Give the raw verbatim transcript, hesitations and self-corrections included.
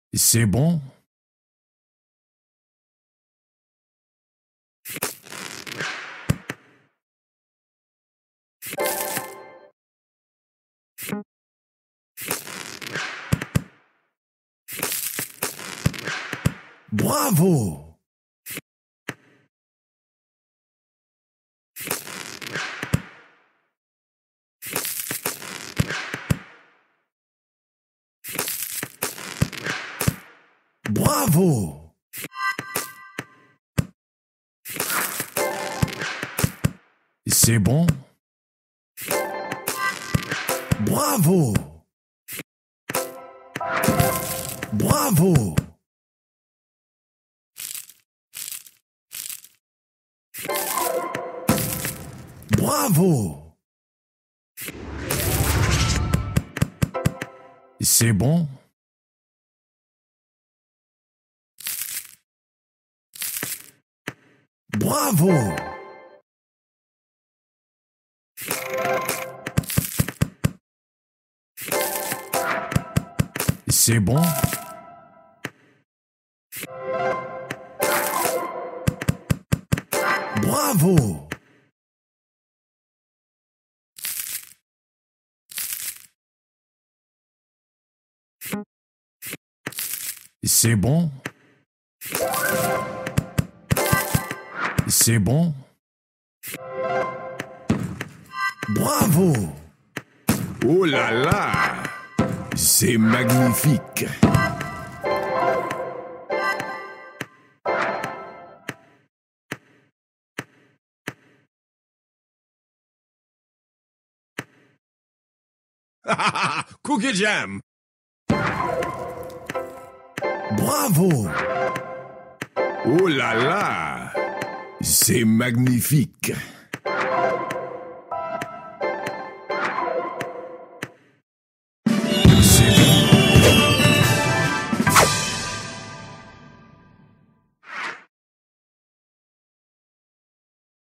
C'est bon? Bravo! Bravo! C'est bon? Bravo! Bravo! Bravo! C'est bon? Bravo! C'est bon? Bravo! C'est bon? C'est bon? Bravo! Oh là là! C'est magnifique! Cookie Jam! Bravo! Oh là là! C'est magnifique!